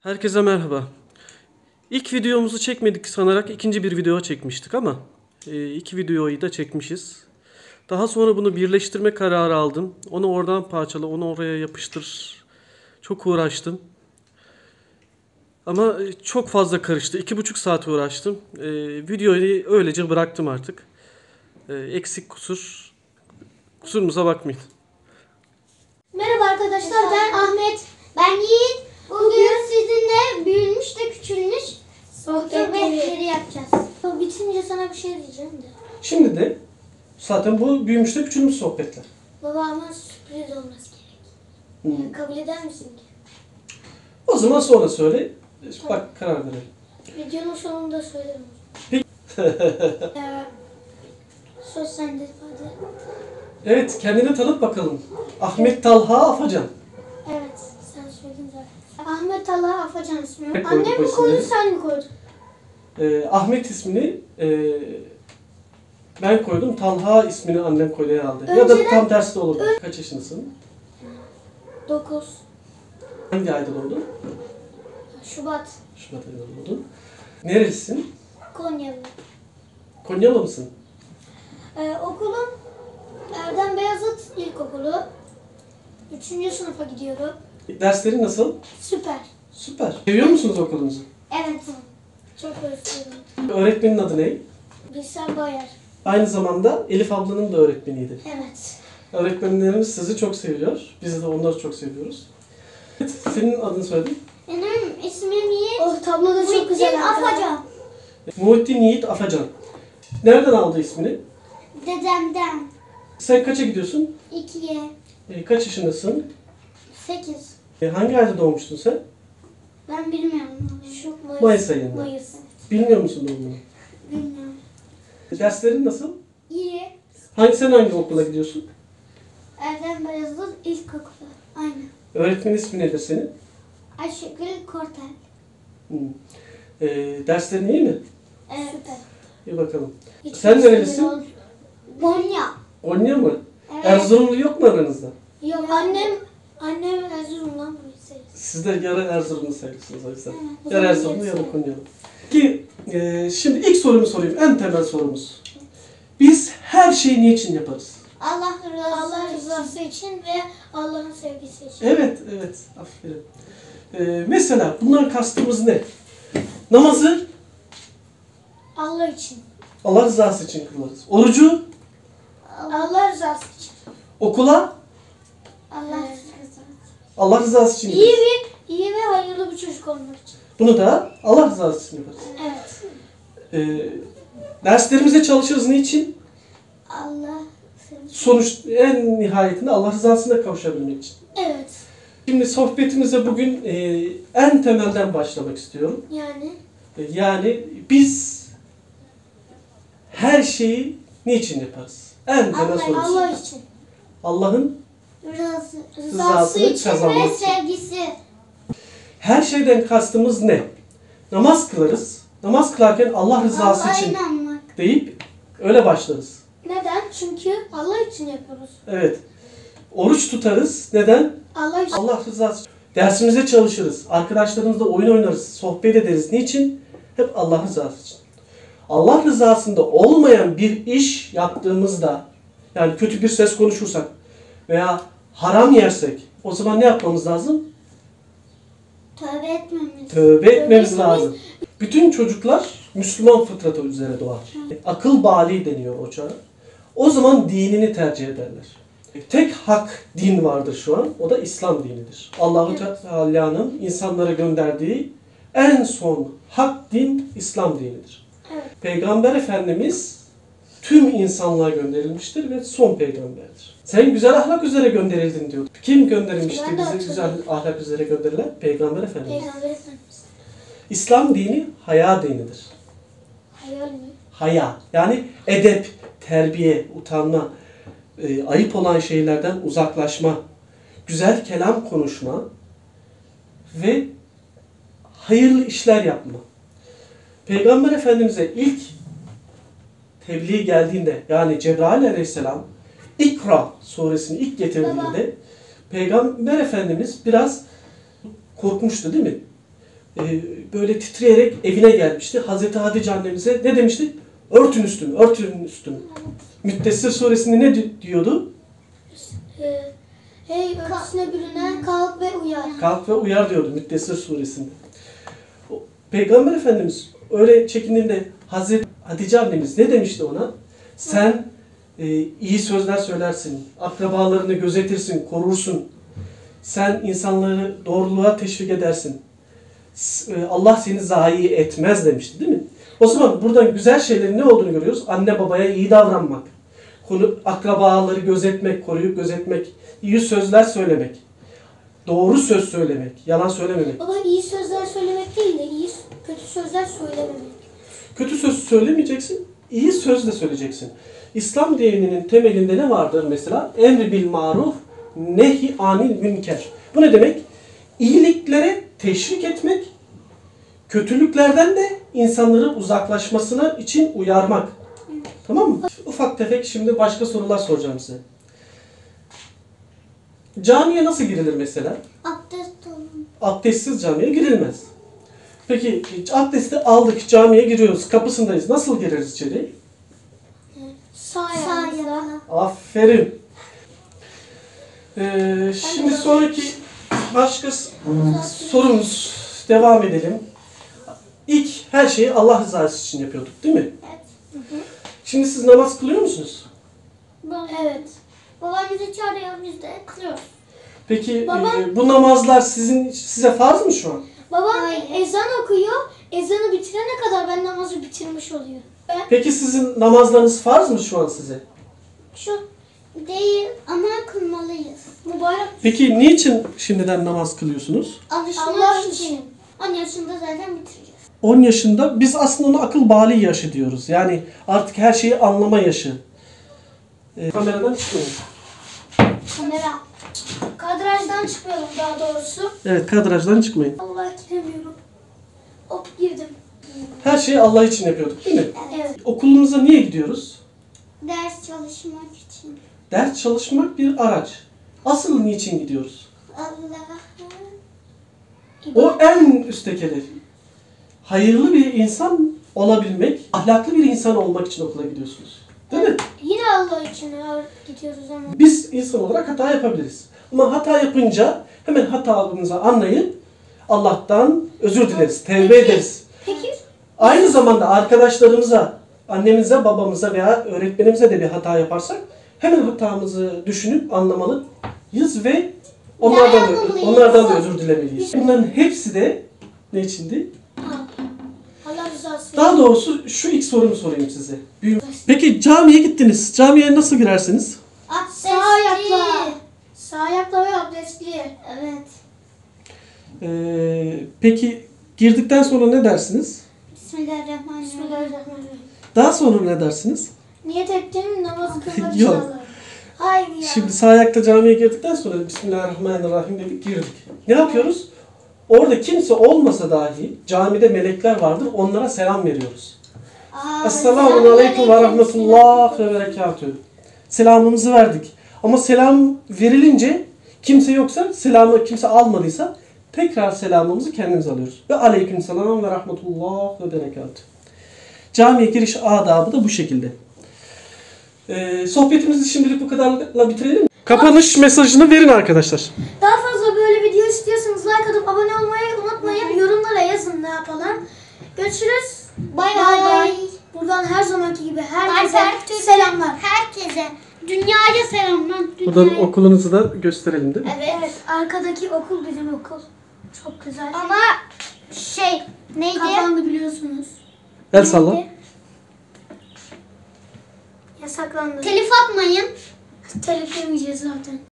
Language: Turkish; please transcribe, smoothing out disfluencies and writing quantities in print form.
Herkese merhaba. İlk videomuzu çekmedik sanarak ikinci bir video çekmiştik ama iki videoyu da çekmişiz. Daha sonra bunu birleştirme kararı aldım. Onu oradan parçala, onu oraya yapıştır. Çok uğraştım. Ama çok fazla karıştı. 2,5 saat uğraştım. Videoyu öylece bıraktım artık. Eksik kusur. Kusurumuza bakmayın. Merhaba arkadaşlar, ben Ahmet. Ben Yiğit. Bugün sizinle büyümüş de küçülmüş sohbetleri yapacağız. Bitince sana bir şey diyeceğim de. Şimdi de zaten bu büyümüş de küçülmüş sohbetler. Baba ama sürpriz olması gerek. Kabul eder misin ki? O zaman sonra söyle. Bak karar verelim. Videonun sonunda söylerim. Peki. Söz sende hadi. Evet, kendini tanıt bakalım. Ahmet Talha Afacan. Evet, sen söyledin zaten. Ahmet Allah Afacan ismi. Ne koyduk Annem o mi koydu, isimleri? sen mi koydun? Ahmet ismini ben koydum. Talha ismini annem koydu herhalde. Ya da Önceden- tam tersi de olabilir. Kaç yaşındasın? 9 Hangi ayda doğdun? Şubat. Şubat ayında doğdun. Nerelisin? Konyalı. Konyalı mısın? Okulum Erdem Beyazıt İlkokulu. 3. sınıfa gidiyorum. Derslerin nasıl? Süper. Süper. Seviyor musunuz okulunuzu? Evet. Çok özledim. Öğretmenin adı ne? Bilsem Bayar. Aynı zamanda Elif ablanın da öğretmeniydi. Evet. Öğretmenlerimiz sizi çok seviyor. Biz de onları çok seviyoruz. Evet, senin adını söyledim. Benim ismim Yiğit. O tablo da çok güzel. Afacan. Muhittin Yiğit Afacan. Nereden aldı ismini? Dedemden. Sen kaça gidiyorsun? 2'ye. Kaç yaşındasın? 8. Hangi ayda doğmuştun sen? Ben bilmiyorum. Şu Mayıs ayında. Mayıs. Bilmiyor musun doğumunu? Bilmiyorum. Derslerin nasıl? İyi. Sen hangi okula gidiyorsun? Erdem Beyazıt İlkokulu. Aynen. Öğretmen ismi nedir senin? Ayşegül Kortel. Derslerin iyi mi? Evet. Süper. İyi bakalım. Hiç Sen bilmiyorum. nerelisin? Konya. Konya mı? Evet. Erzurumlu yok mu aranızda? Yok annem Erzurum'dan buraya. Siz de yarı Erzurumlu sayılırsınız o yüzden. Evet. Yarı Erzurumlu yarı Konyalı. Ki şimdi ilk sorumu sorayım. En temel sorumuz. Biz her şeyi niçin yaparız? Allah rızası için ve Allah'ın sevgisi için. Evet. Aferin. Mesela bundan kastımız ne? Namazı Allah için. Allah rızası için kılarız. Orucu Allah rızası için. okula Allah rızası. Allah rızası için İyi gideriz. iyi ve hayırlı bir çocuk olmak için. Bunu da Allah rızası için yaparız. Evet. Derslerimize çalışırız. Niçin? Allah sevgisi. Sonuç en nihayetinde Allah rızasına kavuşabilmek için. Evet. Şimdi sohbetimize bugün en temelden başlamak istiyorum. Yani biz her şeyi niçin yaparız? En temel sorusu. Allah için. Allah'ın Rızası Rızasını için ve kazanması. sevgisi. her şeyden kastımız ne? Namaz kılarız. Namaz kılarken Allah rızası Allah'a için inanmak. deyip öyle başlarız. Neden? Çünkü Allah için yapıyoruz. Evet. Oruç tutarız. Neden? Allah için. Allah rızası için. Dersimize çalışırız. Arkadaşlarımızla oyun oynarız. Sohbet ederiz. Niçin? Hep Allah rızası için. Allah rızasında olmayan bir iş yaptığımızda, yani kötü bir ses konuşursak veya haram yersek, o zaman ne yapmamız lazım? Tövbe etmemiz. Tövbe etmemiz etmemiz- lazım. Bütün çocuklar Müslüman fıtratı üzere doğar. Akıl bali deniyor o çağa. O zaman dinini tercih ederler. Tek hak din vardır şu an. O da İslam dinidir. Allahu Teala'nın insanlara gönderdiği en son hak din İslam dinidir. Evet. Peygamber Efendimiz tüm insanlığa gönderilmiştir ve son peygamberdir. Sen güzel ahlak üzere gönderildin diyor. Kim gönderilmiştir Ben de bize hatırlıyorum. güzel ahlak üzere gönderilen? Peygamber Efendimiz. Peygamber Efendimiz. İslam dini haya dinidir. Hayal mi? Haya. Yani edep, terbiye, utanma, ayıp olan şeylerden uzaklaşma, güzel kelam konuşma ve hayırlı işler yapma. Peygamber Efendimiz'e ilk tebliğ geldiğinde, yani Cebrail Aleyhisselam İkra suresini ilk getirdiğinde Peygamber Efendimiz biraz korkmuştu değil mi? böyle titreyerek evine gelmişti. Hazreti Hatice annemize ne demişti? Örtün üstümü, örtün üstümü. Müddessir suresinde ne diyordu? Hey örtüsüne bürünen kalk ve uyar. Kalk ve uyar diyordu Müddessir suresinde. Peygamber Efendimiz öyle çekindiğinde Hazreti Hatice annemiz ne demişti ona? Sen iyi sözler söylersin, akrabalarını gözetirsin, korursun. Sen insanları doğruluğa teşvik edersin. Allah seni zayi etmez demişti değil mi? O zaman buradan güzel şeylerin ne olduğunu görüyoruz. Anne babaya iyi davranmak, akrabaları gözetmek, koruyup gözetmek, iyi sözler söylemek, doğru söz söylemek, yalan söylememek. Baba iyi sözler söylemek değil de kötü sözler söylememek. Kötü söz söylemeyeceksin, iyi söz de söyleyeceksin. İslam dininin temelinde ne vardır mesela? Emri bil maruf, nehi anil münker. Bu ne demek? İyiliklere teşvik etmek, kötülüklerden de insanları uzaklaşmasına için uyarmak. Tamam mı? Ufak tefek şimdi başka sorular soracağım size. Camiye nasıl girilir mesela? Abdest olun. Abdestsiz camiye girilmez. Peki abdesti aldık, camiye giriyoruz, kapısındayız. Nasıl gireriz içeri? Sağ ayakla. Aferin. Şimdi sonraki başka sorumuz, devam edelim. İlk her şeyi Allah rızası için yapıyorduk değil mi? Evet. Şimdi siz namaz kılıyor musunuz? Evet. Babam bizi çağırıyor, biz de kılıyoruz. Peki Babam- bu namazlar size farz mı şu an? Babam ezan okuyor, ezanı bitirene kadar ben namazı bitirmiş oluyor. Peki sizin namazlarınız farz mı şu an size? Şu değil ama kılmalıyız. Mübarek. Peki niçin şimdiden namaz kılıyorsunuz? Allah için. 10 yaşında zaten bitireceğiz. 10 yaşında biz aslında ona akıl bali yaşı diyoruz. Yani artık her şeyi anlama yaşı. Kameradan çıkmayın. Kamera. Kadrajdan çıkmayalım daha doğrusu. Evet, kadrajdan çıkmayın. Allah giremiyorum. Hop girdim. Her şeyi Allah için yapıyorduk değil mi? Evet. Okulumuza niye gidiyoruz? Ders çalışmak için. Ders çalışmak bir araç. Asıl niçin gidiyoruz? Allah'a O en üstteki hedef. Hayırlı bir insan olabilmek, ahlaklı bir insan olmak için okula gidiyorsunuz. Değil mi? Yine Allah için gidiyoruz ama. Biz insan olarak hata yapabiliriz. Ama hata yapınca hemen hatamızı anlayıp Allah'tan özür dileriz, tevbe ederiz. Peki Aynı zamanda arkadaşlarımıza, annemize, babamıza veya öğretmenimize de bir hata yaparsak hemen hatamızı düşünüp anlamalıyız ve onlardan da özür dilemeliyiz. Bunların hepsi de ne içindi? Allah rızası. Daha doğrusu şu ilk sorumu sorayım size. Peki camiye gittiniz. Camiye nasıl girersiniz? Sağ ayakla. Sağ ayakla ve abdestli. Evet. Peki girdikten sonra ne dersiniz? Bismillahirrahmanirrahim. Daha sonra ne dersiniz? Niyet ettim namazı kılmak Yok. inşallah. Hayır ya. Şimdi sağ ayakta camiye girdikten sonra Bismillahirrahmanirrahim dedik, girdik. Ne yapıyoruz? Orada kimse olmasa dahi camide melekler vardır, onlara selam veriyoruz. Esselamu aleyküm ve rahmetullah ve berekatühü. Selamımızı verdik. Ama selam verilince kimse yoksa, selamı kimse almadıysa tekrar selamımızı kendimiz alıyoruz. Ve aleyküm selam ve rahmetullah ve berekatühü. Camiye giriş adabı da bu şekilde. Sohbetimizi şimdilik bu kadarla bitirelim. Kapanış mesajını verin arkadaşlar. Daha fazla böyle video istiyorsanız like atıp abone olmayı unutmayın. Yorumlara yazın ne yapalım. Görüşürüz. Bay bay. Buradan her zamanki gibi herkese selamlar. Herkese. Dünyaya selamlar. Buradan okulunuzu da gösterelim değil mi? Evet. Arkadaki okul bizim okul. Çok güzel. Ama neydi? Kapandı biliyorsunuz. El salla. Yasaklandı. Telif atmayın. Telif yemeyeceğiz zaten.